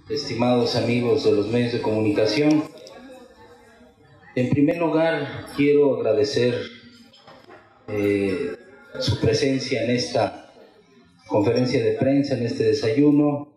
estimados amigos de los medios de comunicación. En primer lugar, quiero agradecer su presencia en esta conferencia de prensa, en este desayuno.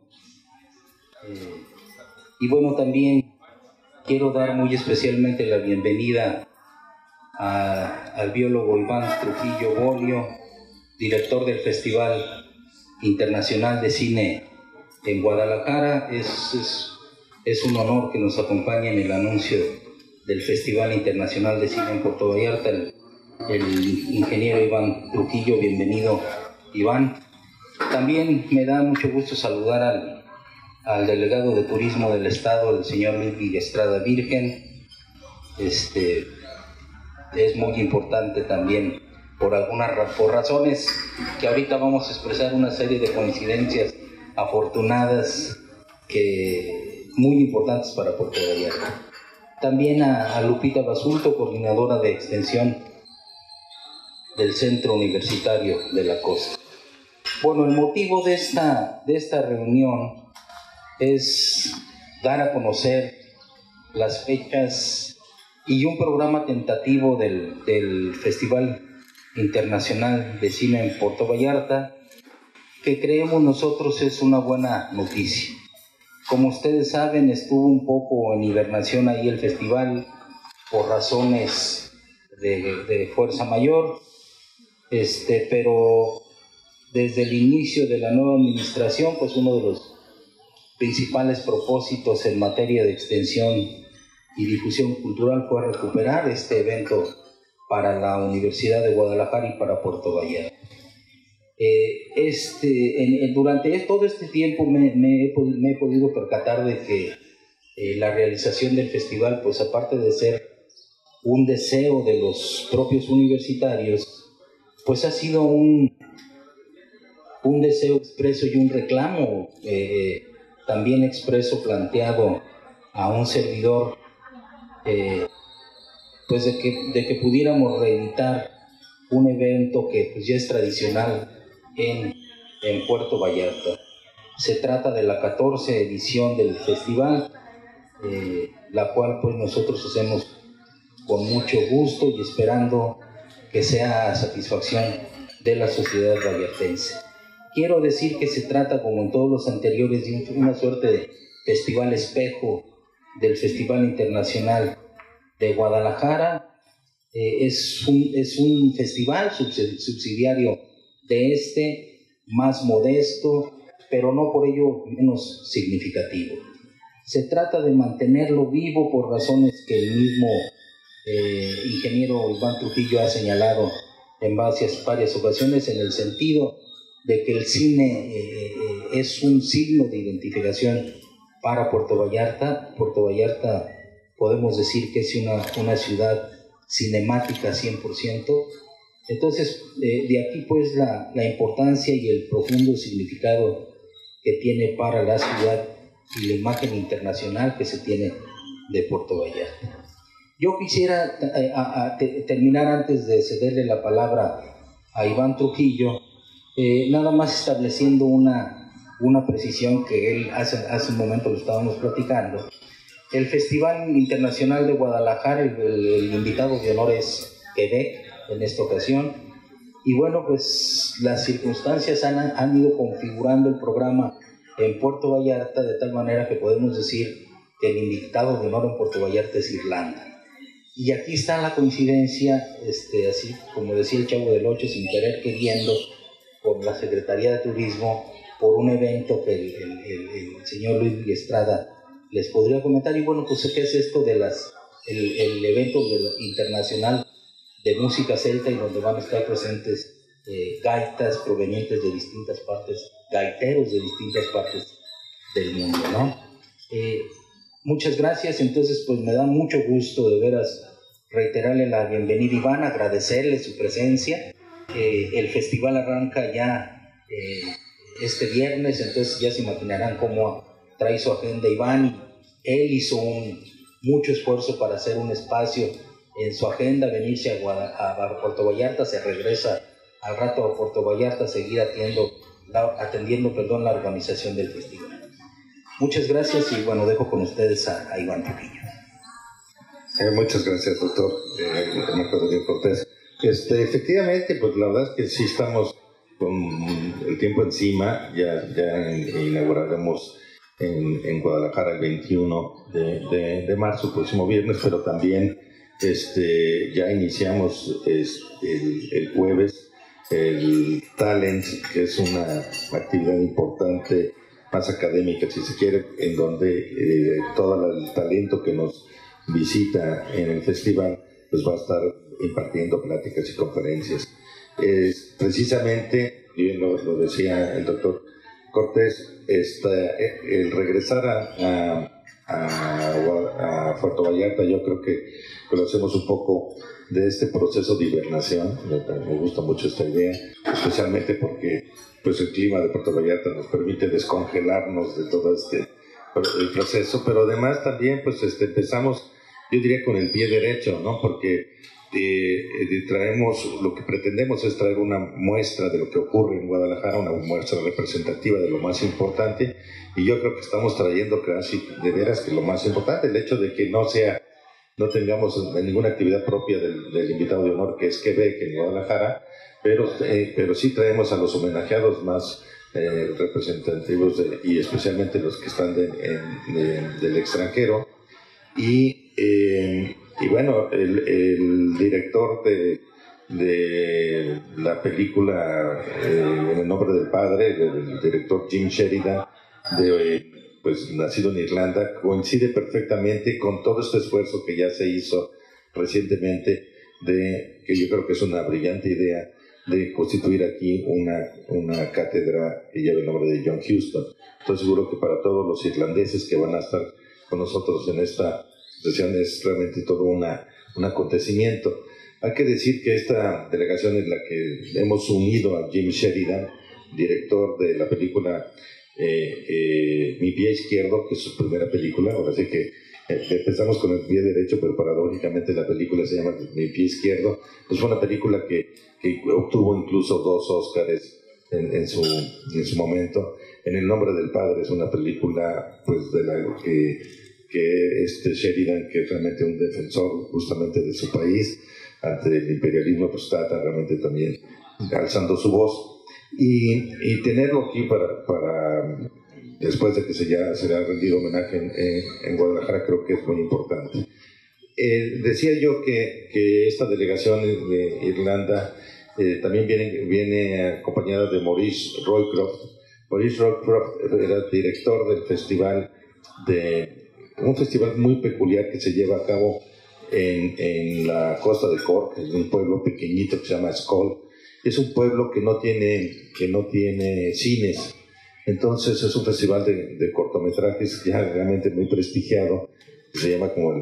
Y bueno, también quiero dar muy especialmente la bienvenida al biólogo Iván Trujillo Bolio, director del Festival Internacional de Cine en Guadalajara. Es un honor que nos acompañe en el anuncio del Festival Internacional de Cine en Puerto Vallarta el ingeniero Iván Trujillo. Bienvenido, Iván. También me da mucho gusto saludar al delegado de Turismo del Estado, el señor Luis Estrada Virgen. Es muy importante también por razones que ahorita vamos a expresar, una serie de coincidencias afortunadas muy importantes para Puerto Vallarta. También a Lupita Basulto, coordinadora de extensión del Centro Universitario de la Costa. Bueno, el motivo de esta reunión es dar a conocer las fechas y un programa tentativo del Festival Internacional de Cine en Puerto Vallarta, que creemos nosotros es una buena noticia. Como ustedes saben, estuvo un poco en hibernación ahí el festival por razones de fuerza mayor, pero desde el inicio de la nueva administración, pues uno de los principales propósitos en materia de extensión y difusión cultural fue recuperar este evento para la Universidad de Guadalajara y para Puerto Vallarta. Durante todo este tiempo me he podido percatar de que la realización del festival, pues aparte de ser un deseo de los propios universitarios, pues ha sido un deseo expreso y un reclamo también expreso, planteado a un servidor, pues de que pudiéramos reeditar un evento que pues ya es tradicional en Puerto Vallarta. Se trata de la 14 edición del festival, la cual pues nosotros hacemos con mucho gusto y esperando que sea a satisfacción de la sociedad vallartense. Quiero decir que se trata, como en todos los anteriores, de una suerte de festival espejo del Festival Internacional de Guadalajara. Es un festival subsidiario de más modesto, pero no por ello menos significativo. Se trata de mantenerlo vivo por razones que el mismo ingeniero Iván Trujillo ha señalado en varias ocasiones, en el sentido de que el cine es un signo de identificación para Puerto Vallarta. Puerto Vallarta podemos decir que es una ciudad cinemática 100%. Entonces, de aquí pues la importancia y el profundo significado que tiene para la ciudad y la imagen internacional que se tiene de Puerto Vallarta. Yo quisiera terminar, antes de cederle la palabra a Iván Trujillo, nada más estableciendo una precisión que él hace un momento lo estábamos platicando. El Festival Internacional de Guadalajara, el invitado de honor es Quebec en esta ocasión, y bueno, pues las circunstancias han ido configurando el programa en Puerto Vallarta de tal manera que podemos decir que el invitado de honor en Puerto Vallarta es Irlanda. Y aquí está la coincidencia, así como decía el Chavo del Ocho, sin querer queriendo, por la Secretaría de Turismo, por un evento que el señor Luis Estrada les podría comentar. Y bueno, pues ¿qué es esto de el evento internacional de música celta, y donde van a estar presentes gaitas provenientes de distintas partes, gaiteros de distintas partes del mundo, ¿no? Muchas gracias. Entonces pues me da mucho gusto de veras reiterarle la bienvenida, Iván, agradecerle su presencia. El festival arranca ya este viernes, entonces ya se imaginarán cómo trae su agenda Iván. Él hizo mucho esfuerzo para hacer un espacio en su agenda, venirse a Puerto Vallarta, se regresa al rato a Puerto Vallarta a seguir atendiendo la organización del festival. Muchas gracias y bueno, dejo con ustedes a Iván Trujillo. Muchas gracias, doctor Marco Aurelio Cortés. Efectivamente, pues la verdad es que sí estamos con el tiempo encima. Ya inauguraremos en Guadalajara el 21 de marzo, próximo viernes, pero también ya iniciamos el jueves el Talent, que es una actividad importante, más académica si se quiere, en donde todo el talento que nos visita en el festival pues va a estar impartiendo pláticas y conferencias. Precisamente, bien lo decía el doctor Cortés, el regresar a Puerto Vallarta, yo creo que lo hacemos un poco de este proceso de hibernación. Me gusta mucho esta idea, especialmente porque pues el clima de Puerto Vallarta nos permite descongelarnos de todo el proceso, pero además también pues empezamos, yo diría, con el pie derecho, ¿no? Porque traemos, lo que pretendemos es traer una muestra de lo que ocurre en Guadalajara, una muestra representativa de lo más importante, y yo creo que estamos trayendo casi de veras que lo más importante, el hecho de que no tengamos ninguna actividad propia del invitado de honor, que es Quebec en Guadalajara, pero sí traemos a los homenajeados más representativos y especialmente los que están del extranjero. Y bueno, el director de la película En el nombre del padre, el director Jim Sheridan, pues nacido en Irlanda, coincide perfectamente con todo este esfuerzo que ya se hizo recientemente, que yo creo que es una brillante idea, de constituir aquí una cátedra que lleva el nombre de John Huston. Estoy seguro que para todos los irlandeses que van a estar con nosotros en esta sesión es realmente todo un acontecimiento. Hay que decir que esta delegación es la que hemos unido a Jim Sheridan, director de la película Mi pie izquierdo, que es su primera película. Ahora sí que empezamos con el pie derecho, pero paradójicamente la película se llama Mi pie izquierdo. Pues fue una película que obtuvo incluso 2 Óscares en su momento. En el nombre del padre es una película pues de la que Sheridan, que es realmente un defensor justamente de su país ante el imperialismo, pues está realmente también alzando su voz, y tenerlo aquí para después de que se le ha rendido homenaje en Guadalajara, creo que es muy importante. Decía yo que esta delegación de Irlanda también viene acompañada de Maurice Roycroft. Maurice Roycroft era director del festival un festival muy peculiar que se lleva a cabo en la costa de Cork, en un pueblo pequeñito que se llama Scoil. Es un pueblo que no tiene cines, entonces es un festival de cortometrajes ya realmente muy prestigiado, que se llama como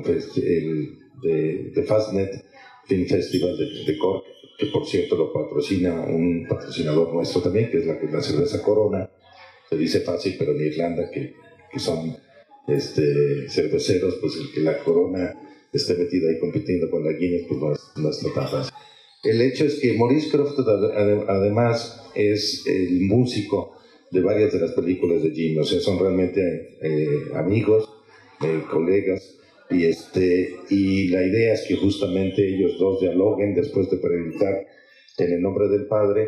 el Fastnet Film Festival de Cork, que por cierto lo patrocina un patrocinador nuestro también, que es la cerveza Corona. Se dice fácil, pero en Irlanda, que son cerveceros, pues el que la Corona esté metida ahí compitiendo con la Guinness, pues no es tan fácil. El hecho es que Maurice Croft además es el músico de varias de las películas de Jim, o sea, son realmente amigos, colegas, y la idea es que justamente ellos dos dialoguen después de predicar En el nombre del padre,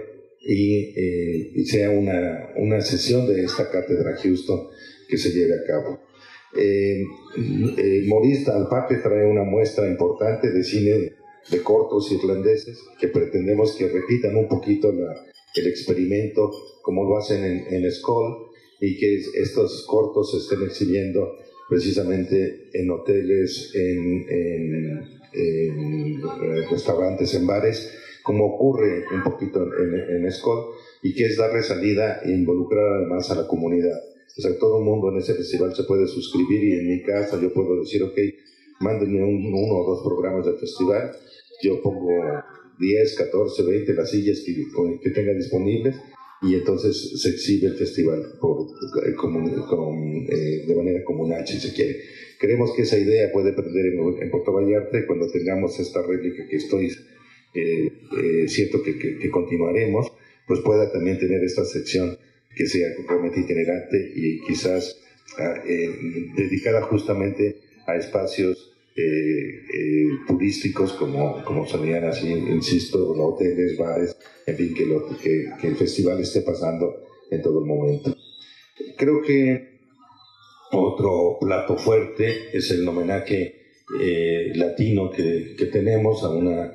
y sea una sesión de esta cátedra Houston que se lleve a cabo. Maurice aparte trae una muestra importante de cine de cortos irlandeses que pretendemos que repitan un poquito el experimento como lo hacen en Scoil, y que estos cortos se estén exhibiendo precisamente en hoteles, en restaurantes, en bares, como ocurre un poquito en Scoil, y que es darle salida e involucrar además a la comunidad. O sea, todo el mundo en ese festival se puede suscribir, y en mi casa yo puedo decir, ok, mándenme 1 o 2 programas del festival, yo pongo 10, 14, 20 las sillas que tenga disponibles, y entonces se exhibe el festival de manera comunal, si se quiere. Creemos que esa idea puede prender en Puerto Vallarta, y cuando tengamos esta réplica, que estoy cierto que continuaremos, pues pueda también tener esta sección que sea realmente itinerante y quizás dedicada justamente a espacios turísticos como serían así, insisto, hoteles, bares, en fin, que el festival esté pasando en todo el momento. Creo que otro plato fuerte es el homenaje latino que tenemos a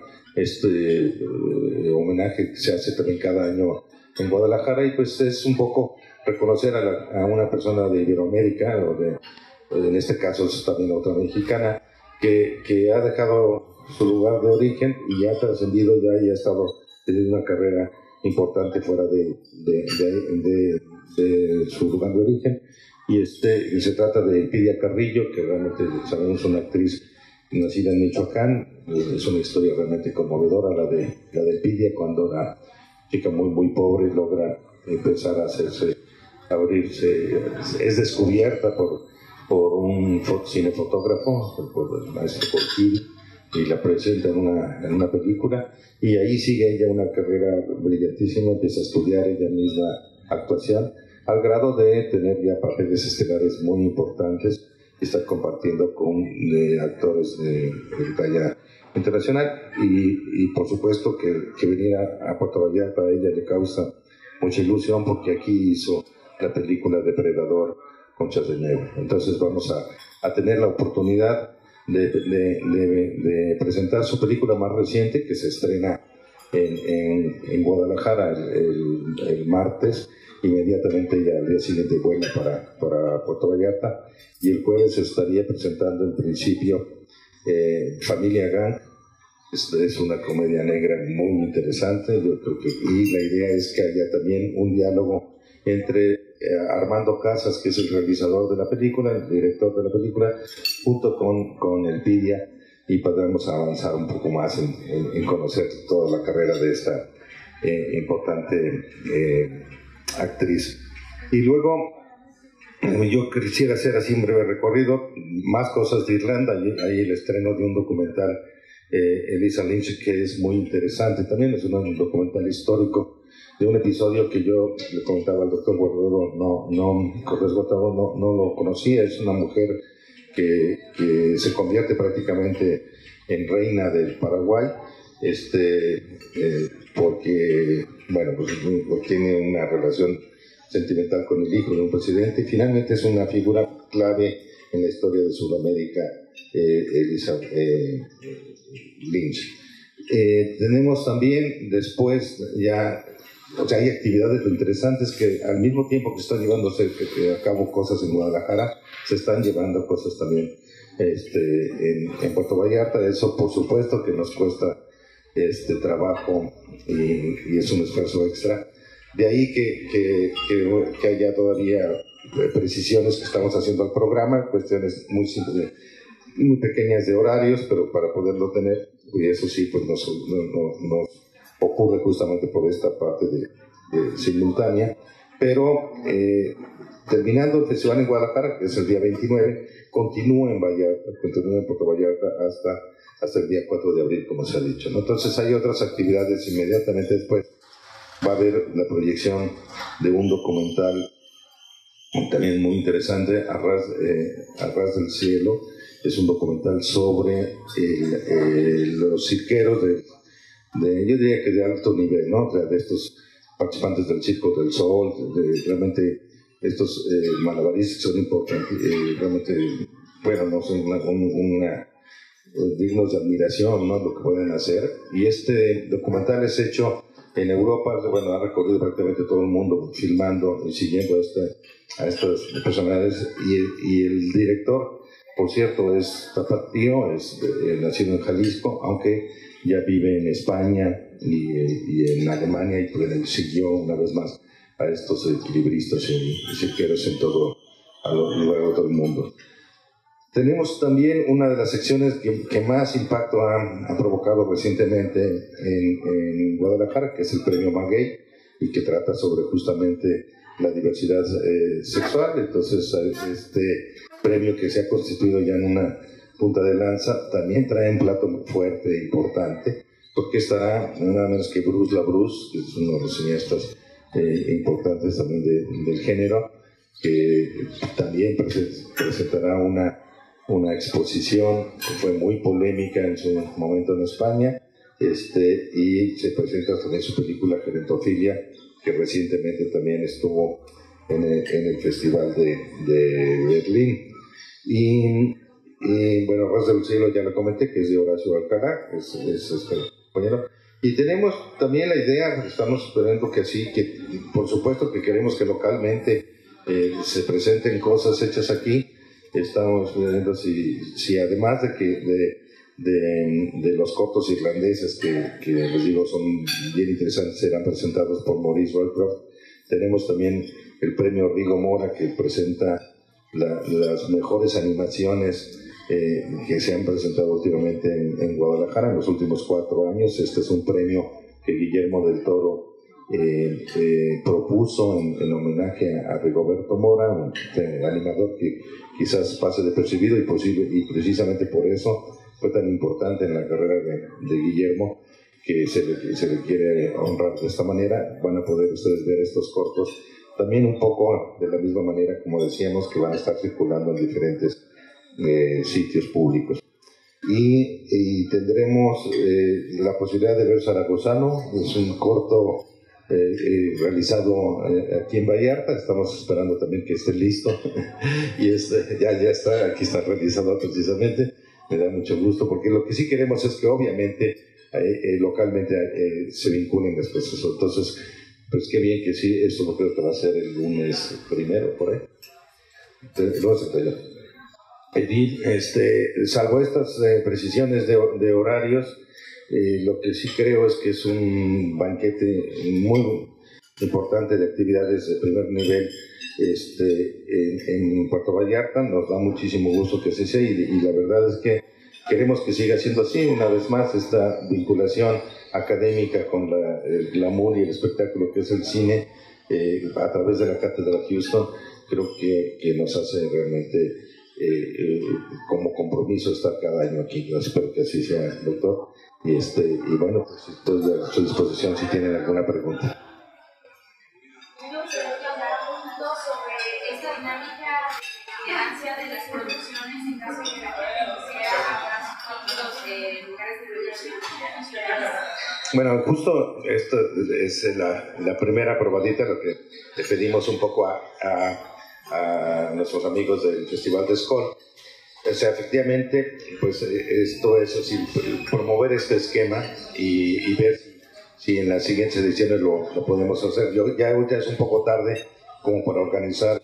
homenaje que se hace también cada año en Guadalajara, y pues es un poco reconocer a una persona de Iberoamérica, en este caso es también otra mexicana, que ha dejado su lugar de origen y ha trascendido ya y ha estado teniendo una carrera importante fuera de su lugar de origen. Y se trata de Elpidia Carrillo, que realmente sabemos es una actriz nacida en Michoacán. Es una historia realmente conmovedora la de Elpidia, cuando una chica muy muy pobre logra empezar a abrirse, es descubierta por un cinefotógrafo, por el maestro Porquín, y la presenta en una película, y ahí sigue ella una carrera brillantísima, empieza a estudiar ella misma actuación, al grado de tener ya papeles estelares muy importantes y estar compartiendo con actores de talla internacional, y por supuesto que venir a Puerto Vallarta a ella le causa mucha ilusión, porque aquí hizo la película Depredador, Conchas de Nieve. Entonces vamos a tener la oportunidad de presentar su película más reciente, que se estrena en Guadalajara el martes. Inmediatamente ya al día siguiente vuela para Puerto Vallarta, y el jueves se estaría presentando en principio Familia Gang. Es una comedia negra muy interesante, yo creo y la idea es que haya también un diálogo entre Armando Casas, que es el realizador de la película, el director de la película, junto con Elpidia, y podremos avanzar un poco más en conocer toda la carrera de esta importante actriz. Y luego yo quisiera hacer así un breve recorrido, más cosas de Irlanda. Hay el estreno de un documental, Elisa Lynch, que es muy interesante también. Es un documental histórico de un episodio que yo le comentaba al doctor Guerrero, no lo conocía. Es una mujer que se convierte prácticamente en reina del Paraguay, porque, bueno, pues tiene una relación sentimental con el hijo de un presidente, y finalmente es una figura clave en la historia de Sudamérica, Elisa Lynch. Tenemos también después ya, o sea, hay actividades interesantes que al mismo tiempo que están llevándose a cabo cosas en Guadalajara, se están llevando cosas también en Puerto Vallarta. Eso por supuesto que nos cuesta trabajo y es un esfuerzo extra. De ahí que haya todavía precisiones que estamos haciendo al programa, cuestiones muy simples, muy pequeñas de horarios, pero para poderlo tener, y eso sí, pues nos ocurre justamente por esta parte de simultánea. Pero terminando el festival en Guadalajara, que es el día 29, continúa en Puerto Vallarta hasta el día 4 de abril, como se ha dicho, ¿no? Entonces hay otras actividades inmediatamente después. Va a haber la proyección de un documental también muy interesante, A ras del cielo. Es un documental sobre los cirqueros yo diría que de alto nivel, ¿no? O sea, de estos participantes del Circo del Sol, realmente estos malabaristas son importantes, realmente, bueno, no son dignos de admiración, ¿no? Lo que pueden hacer. Y este documental es hecho en Europa, bueno, ha recorrido prácticamente todo el mundo filmando y siguiendo a estas personalidades, y el director, por cierto, es tapatío, es nacido en Jalisco, aunque ya vive en España y en Alemania, y pues siguió una vez más a estos equilibristas y cirqueros a lo largo de todo el mundo. Tenemos también una de las secciones que más impacto ha provocado recientemente en Guadalajara, que es el Premio Maguey, y que trata sobre justamente la diversidad sexual. Entonces, este premio, que se ha constituido ya en una punta de lanza, también trae un plato muy fuerte e importante, porque estará nada menos que Bruce LaBruce, que es uno de los cineastas importantes también del género, que también presentará una exposición que fue muy polémica en su momento en España, y se presenta también su película Gerontofilia, que recientemente también estuvo en el Festival de Berlín. Y bueno, Ras del Cielo ya lo comenté, que es de Horacio Alcalá, es este compañero. Y tenemos también la idea, estamos esperando que así, que por supuesto que queremos que localmente se presenten cosas hechas aquí. Estamos viendo si además de los cortos irlandeses que les digo son bien interesantes, serán presentados por Maurice Roycroft. Tenemos también el premio Rigo Mora, que presenta las mejores animaciones que se han presentado últimamente en Guadalajara en los últimos 4 años. Este es un premio que Guillermo del Toro propuso en homenaje a Rigoberto Mora, un animador que quizás pase desapercibido y precisamente por eso fue tan importante en la carrera de Guillermo, que se le quiere honrar de esta manera. Van a poder ustedes ver estos cortos también un poco de la misma manera, como decíamos, que van a estar circulando en diferentes sitios públicos. Y tendremos la posibilidad de ver Zaragozano. Es un corto realizado aquí en Vallarta. Estamos esperando también que esté listo y ya está, aquí está realizado precisamente. Me da mucho gusto, porque lo que sí queremos es que obviamente localmente se vinculen las cosas. Entonces, pues qué bien que sí, esto lo creo que va a ser el lunes 1, por ahí. Entonces, pedir, salvo estas precisiones de horarios, lo que sí creo es que es un banquete muy importante de actividades de primer nivel en Puerto Vallarta. Nos da muchísimo gusto que así sea, y la verdad es que queremos que siga siendo así. Una vez más, esta vinculación académica con el glamour y el espectáculo que es el cine a través de la Cátedra Houston, creo que nos hace realmente como compromiso estar cada año aquí. Yo espero que así sea, doctor. Y bueno, pues estoy a su disposición si tienen alguna pregunta. Sobre esta dinámica de ansia de las producciones en caso de que la gente quisiera atrás los lugares de proyección. Bueno, justo esto es la primera probadita, lo que le pedimos un poco a nuestros amigos del Festival de Skol. O sea, efectivamente, pues esto es así, promover este esquema y ver si en las siguientes ediciones lo podemos hacer. Ya ahorita es un poco tarde como para organizar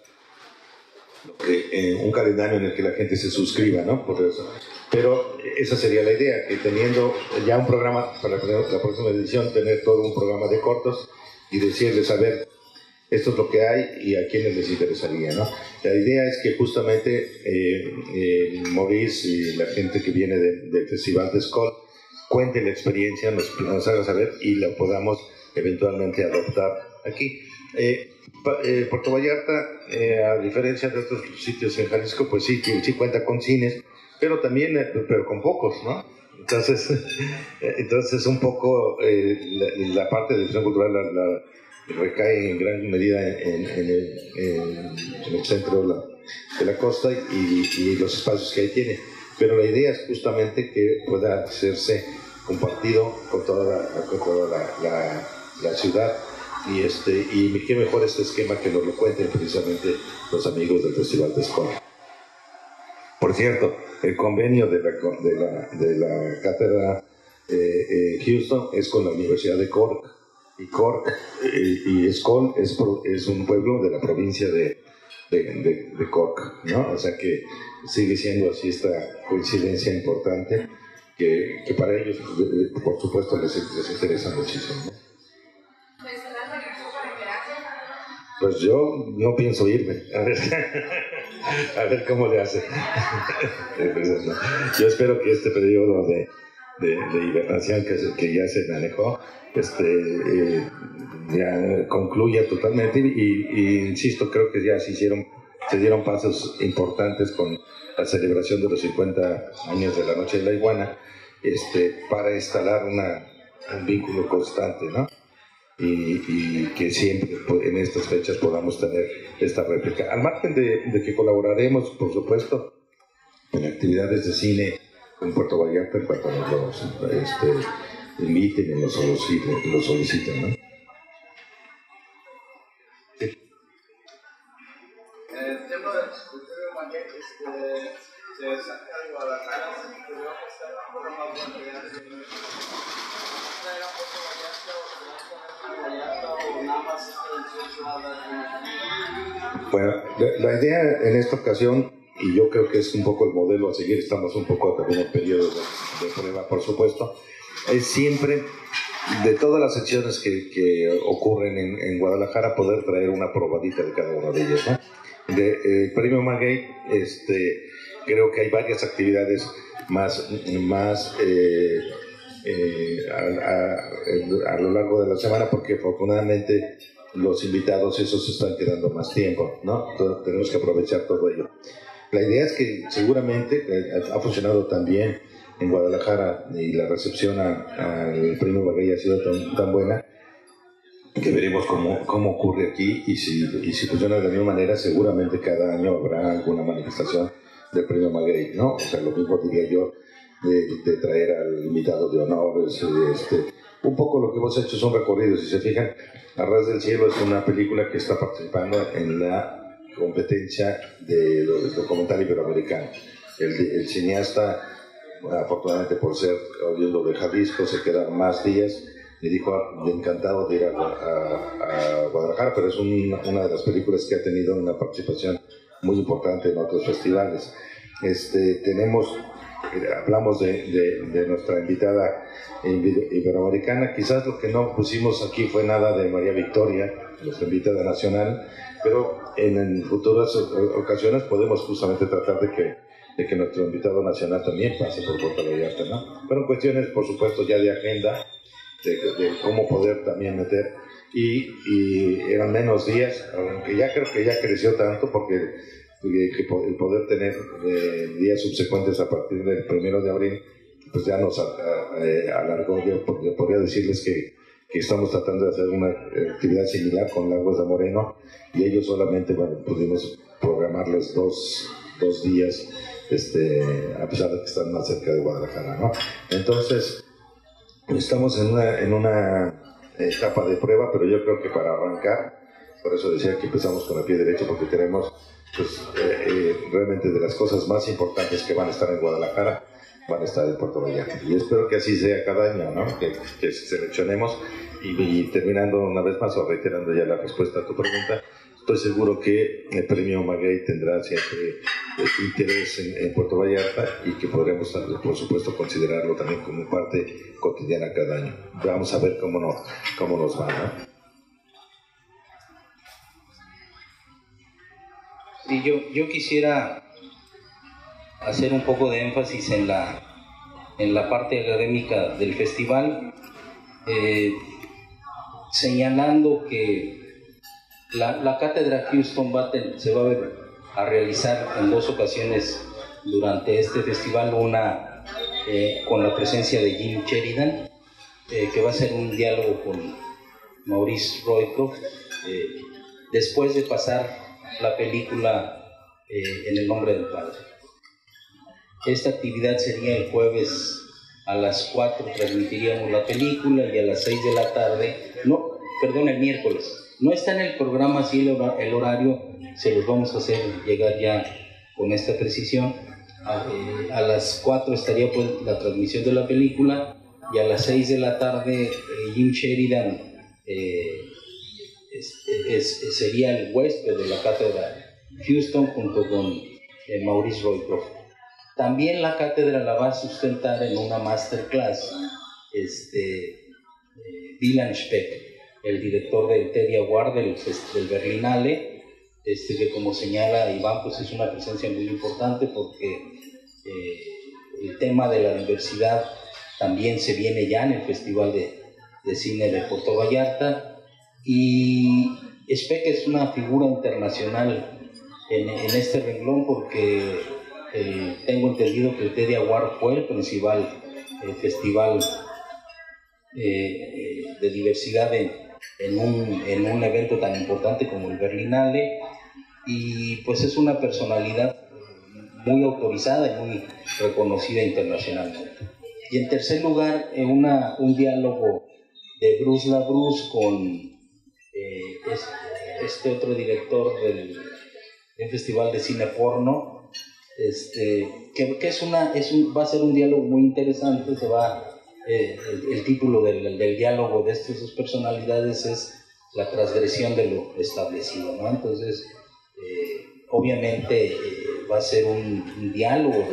un calendario en el que la gente se suscriba, ¿no? Por eso. Pero esa sería la idea, que teniendo ya un programa para la próxima edición, tener todo un programa de cortos y decirles, a ver, esto es lo que hay y a quienes les interesaría, ¿no? La idea es que justamente Maurice y la gente que viene del Festival de Skol cuente la experiencia, nos haga saber y la podamos eventualmente adoptar aquí. Puerto Vallarta, a diferencia de otros sitios en Jalisco, pues sí cuenta con cines, pero también pero con pocos, ¿no? Entonces un poco la parte de difusión cultural recae en gran medida en el centro de la costa y los espacios que ahí tiene. Pero la idea es justamente que pueda hacerse compartido con toda la ciudad. Y qué mejor este esquema que nos lo cuenten precisamente los amigos del Festival de Skol. Por cierto, el convenio de la Cátedra Houston es con la Universidad de Cork. Y Cork y Skol es un pueblo de la provincia de Cork, ¿no? O sea que sigue siendo así esta coincidencia importante que para ellos, por supuesto, les interesa muchísimo, ¿no? Pues yo no pienso irme. A ver cómo le hace. Yo espero que este periodo de hibernación que ya se manejó ya concluya totalmente y insisto, creo que ya se dieron pasos importantes con la celebración de los 50 años de la Noche de la Iguana para instalar un vínculo constante, ¿no? y que siempre en estas fechas podamos tener esta réplica. Al margen de que colaboraremos, por supuesto, en actividades de cine en Puerto Vallarta en cuanto nos inviten y nos soliciten, ¿no? El tema del Terrible Maguey se saca de Guadalajara, se creo que está por una buena idea de ¿era Puerto Vallarta o se va a poner Vallarta o nada más es Bueno, la idea en esta ocasión, y yo creo que es un poco el modelo a seguir, estamos un poco también en periodo de prueba, por supuesto, es siempre de todas las secciones que ocurren en Guadalajara poder traer una probadita de cada una de ellas, ¿no? El Premio Maguey, creo que hay varias actividades más a lo largo de la semana, porque afortunadamente los invitados esos están quedando más tiempo, ¿no? Entonces, tenemos que aprovechar todo ello. La idea es que seguramente ha funcionado tan bien en Guadalajara y la recepción al Premio Maguey ha sido tan buena, que veremos cómo ocurre aquí, y si funciona de la misma manera, seguramente cada año habrá alguna manifestación del Premio Maguey, ¿no? O sea, lo mismo diría yo de traer al invitado de honor. Un poco lo que hemos hecho es un recorrido. Si se fijan, A Ras del Cielo es una película que está participando en la competencia de documental iberoamericano. El cineasta, afortunadamente por ser oriundo de Jalisco, se queda más días. Me dijo, encantado de ir a Guadalajara, pero es una de las películas que ha tenido una participación muy importante en otros festivales. Hablamos de nuestra invitada iberoamericana. Quizás lo que no pusimos aquí fue nada de María Victoria, nuestra invitada nacional, pero en futuras ocasiones podemos justamente tratar de que nuestro invitado nacional también pase por Puerto Vallarta, ¿no? Fueron cuestiones, por supuesto, ya de agenda, de cómo poder también meter, y eran menos días, aunque ya creo que ya creció tanto, porque el poder tener días subsecuentes a partir del 1 de abril, pues ya nos alargó. Yo podría decirles que estamos tratando de hacer una actividad similar con Lagos de Moreno, y ellos solamente, pudimos programarles dos días, a pesar de que están más cerca de Guadalajara, ¿no? Entonces, estamos en una etapa de prueba, pero yo creo que para arrancar, por eso decía que empezamos con el pie derecho, porque tenemos realmente de las cosas más importantes que van a estar en Guadalajara, van a estar en Puerto Vallarta. Y espero que así sea cada año, ¿no? Que seleccionemos, y terminando una vez más, o reiterando ya la respuesta a tu pregunta, estoy seguro que el Premio Maguey tendrá siempre interés en Puerto Vallarta, y que podremos, por supuesto, considerarlo también como parte cotidiana cada año. Vamos a ver cómo nos va, ¿no? Sí, yo quisiera hacer un poco de énfasis en la parte académica del festival, señalando que la cátedra Houston se va a realizar en 2 ocasiones durante este festival, una con la presencia de Jim Sheridan, que va a ser un diálogo con Maurice Roycroft, después de pasar la película En el nombre del Padre. Esta actividad sería el jueves a las 4, transmitiríamos la película, y a las 6 de la tarde, el miércoles. No está en el programa así el horario, se los vamos a hacer llegar ya con esta precisión. A las 4 estaría pues la transmisión de la película, y a las 6 de la tarde Jim Sheridan sería el huésped de la cátedra Houston junto con Maurice Roycroft. También la cátedra la va a sustentar en una masterclass Dylan Speck, el director del Teddy Award del Berlinale, que, como señala Iván, pues es una presencia muy importante, porque el tema de la diversidad también se viene ya en el Festival de Cine de Puerto Vallarta. Y Speck es una figura internacional en este renglón, porque tengo entendido que el Teddy Award fue el principal festival de diversidad en un evento tan importante como el Berlinale, y pues es una personalidad muy autorizada y muy reconocida internacionalmente. Y en tercer lugar, un diálogo de Bruce LaBruce con este otro director del Festival de Cine Porno, que va a ser un diálogo muy interesante. El título del diálogo de estas dos personalidades es La transgresión de lo establecido, ¿no? Entonces, obviamente va a ser un diálogo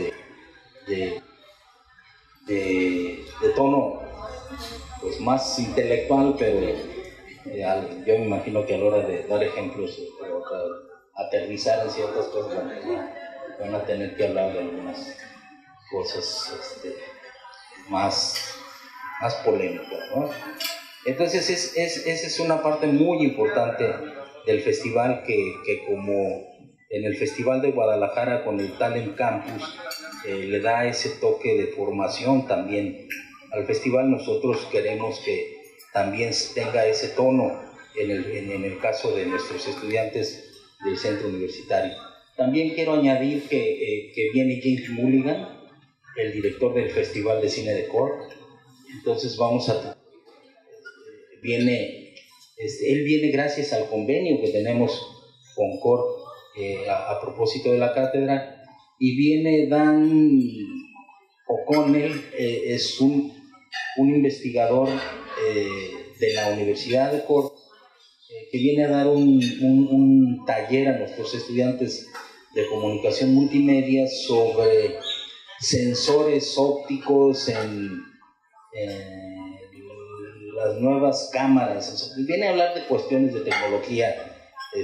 de tono pues más intelectual, pero yo me imagino que a la hora de dar ejemplos o aterrizar en ciertas cosas van a tener que hablar de algunas cosas más polémicas, ¿no? Entonces esa es una parte muy importante del festival, que como en el Festival de Guadalajara con el Talent Campus le da ese toque de formación también al festival. Nosotros queremos que también tenga ese tono en el caso de nuestros estudiantes del centro universitario. También quiero añadir que viene James Mulligan, el director del Festival de Cine de Cork. Entonces él viene gracias al convenio que tenemos con Cork a propósito de la cátedra, y viene Dan O'Connell, es un investigador de la Universidad de Cork, que viene a dar un taller a nuestros estudiantes de comunicación multimedia sobre sensores ópticos en las nuevas cámaras. Viene a hablar de cuestiones de tecnología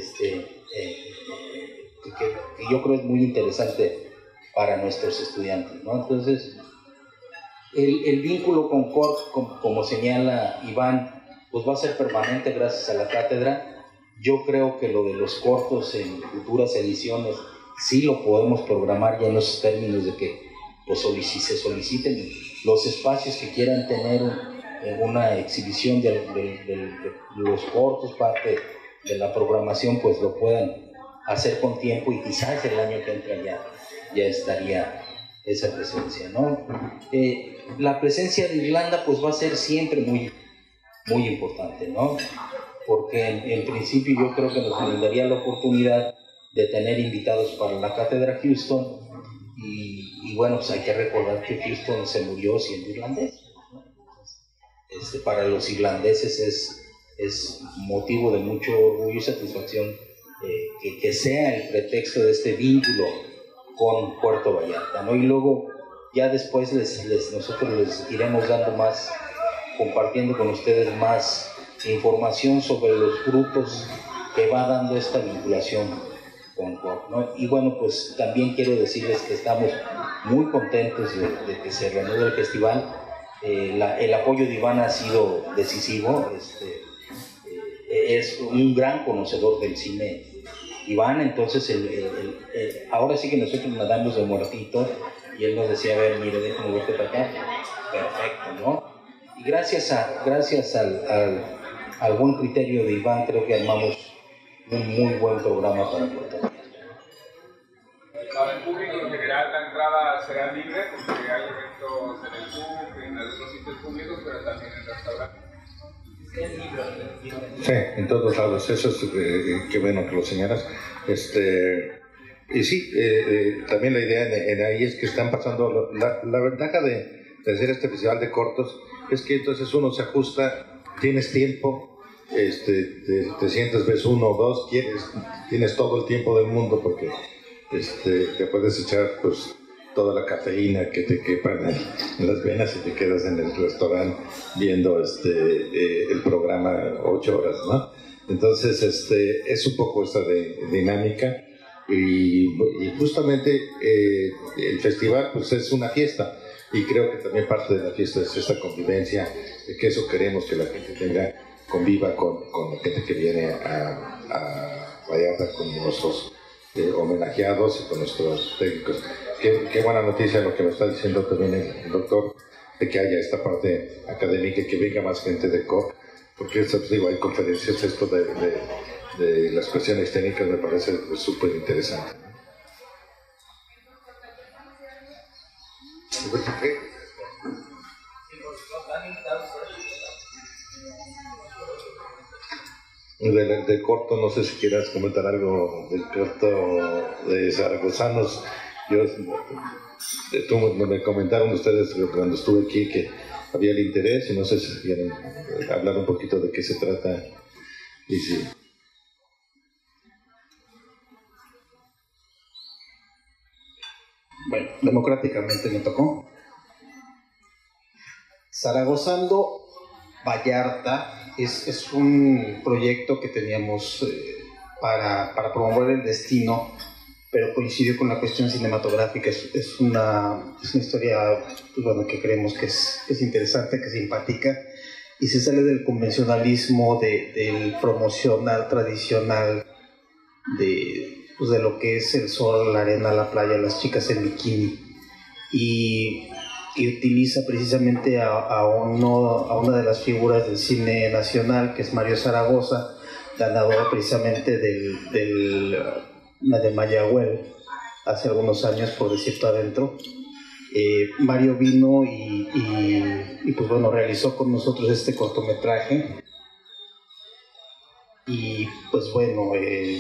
que yo creo es muy interesante para nuestros estudiantes, ¿no? Entonces, el vínculo con Cork, como señala Iván, pues va a ser permanente gracias a la cátedra. Yo creo que lo de los cortos en futuras ediciones sí lo podemos programar ya en los términos de que pues, se soliciten los espacios que quieran tener una exhibición de los cortos, parte de la programación, pues lo puedan hacer con tiempo, y quizás el año que entra ya estaría esa presencia, ¿no? La presencia de Irlanda pues va a ser siempre muy, muy importante, ¿no? Porque en principio yo creo que nos brindaría la oportunidad de tener invitados para la Cátedra Houston, y bueno, pues hay que recordar que Houston se murió siendo irlandés, ¿no? Para los irlandeses es motivo de mucho orgullo y satisfacción que sea el pretexto de este vínculo con Puerto Vallarta, ¿no? Y luego ya después nosotros les iremos dando más, compartiendo con ustedes más información sobre los frutos que va dando esta vinculación con Cork, ¿no? Y bueno, pues también quiero decirles que estamos muy contentos de que se reanude el festival. El apoyo de Iván ha sido decisivo. Es un gran conocedor del cine, Iván. Entonces ahora sí que nosotros nadamos de muertito, y él nos decía, a ver, mire, déjame verte para acá. Perfecto, ¿no? Y gracias al buen criterio de Iván, creo que armamos un muy buen programa para Puerto Vallarta. Para el público en general, la entrada será libre, porque hay eventos en el pub, en algunos sitios públicos, pero también en restaurantes. Sí, en todos lados. Eso es qué bueno que lo señalas. Y sí, también la idea en ahí es que están pasando. La ventaja de hacer este festival de cortos es que entonces uno se ajusta, tienes tiempo, te sientes, ves uno o dos, tienes todo el tiempo del mundo, porque te puedes echar pues toda la cafeína que te quepa en las venas y te quedas en el restaurante viendo el programa 8 horas, ¿no? Entonces es un poco esta dinámica, y justamente el festival pues es una fiesta, y creo que también parte de la fiesta es esta convivencia, que eso queremos que la gente conviva con la gente que viene a Vallarta, con nuestros homenajeados y con nuestros técnicos. Qué buena noticia lo que nos está diciendo también el doctor, de que haya esta parte académica y que venga más gente de Cork, porque digo, hay conferencias, esto de las cuestiones técnicas me parece súper interesante. De corto, no sé si quieras comentar algo del corto de Zaragozanos. Me comentaron ustedes cuando estuve aquí que había el interés, y no sé si quieren hablar un poquito de qué se trata. Y sí. Bueno, democráticamente me tocó. Zaragozando Vallarta es un proyecto que teníamos para promover el destino, pero coincidió con la cuestión cinematográfica. Es una historia, pues bueno, que creemos que es interesante, que es simpática, y se sale del convencionalismo del promocional tradicional pues de lo que es el sol, la arena, la playa, las chicas en bikini, y utiliza precisamente a una de las figuras del cine nacional, que es Mario Zaragoza, ganador precisamente de Mayagüel hace algunos años, por decirlo adentro. Mario vino y pues bueno, realizó con nosotros este cortometraje, y pues bueno,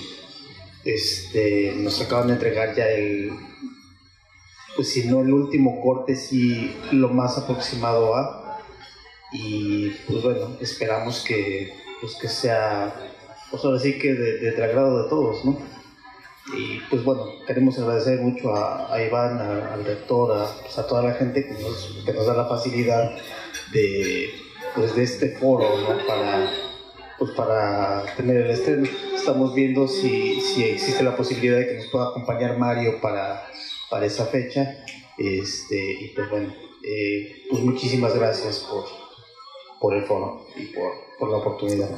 nos acaban de entregar ya pues si no el último corte, sí lo más aproximado a, y pues bueno, esperamos que sea, pues ahora sí que del agrado de todos, ¿no? Y pues bueno, queremos agradecer mucho a Iván, al rector, pues a toda la gente que nos da la facilidad de este foro, ¿no? Para tener el estreno. Estamos viendo si existe la posibilidad de que nos pueda acompañar Mario para esa fecha. Y pues bueno, pues muchísimas gracias por el foro y por la oportunidad.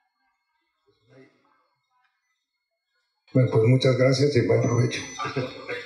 Bueno, pues muchas gracias y buen provecho.